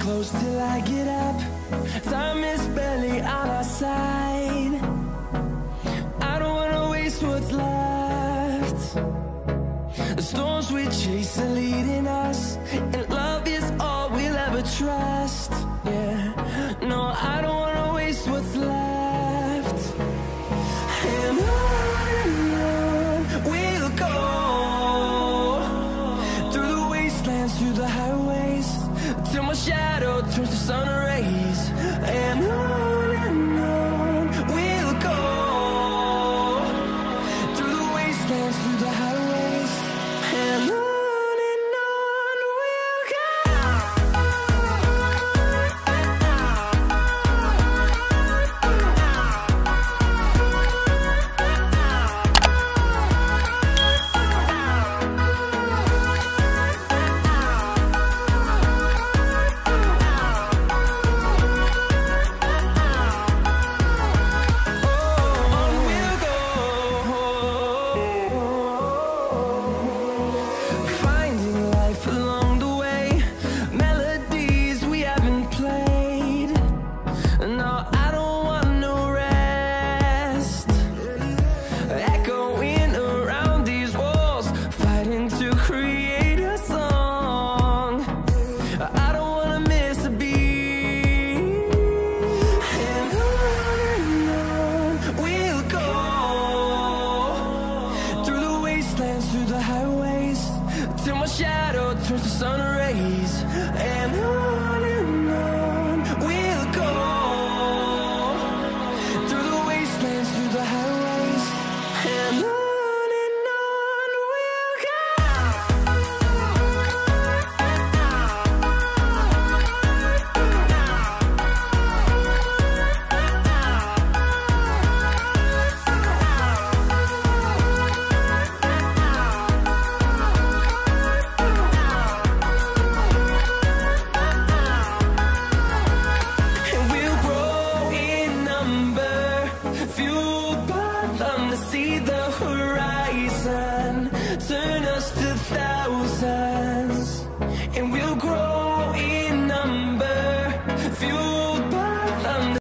close till I get up. Time is barely on our side. I don't wanna waste what's left. The storms we chase are leading us, and love is all we'll ever trust. Yeah, no, I don't wanna waste what's left. And on we'll go, through the wastelands, through the highways, till my shadow turns to sun rays. And on we'll go, through the wastelands, through the highways, and on we'll go. Through the highways, till my shadow turns to sun rays. And on we'll go, through the wastelands, through the highways, and on we'll go. See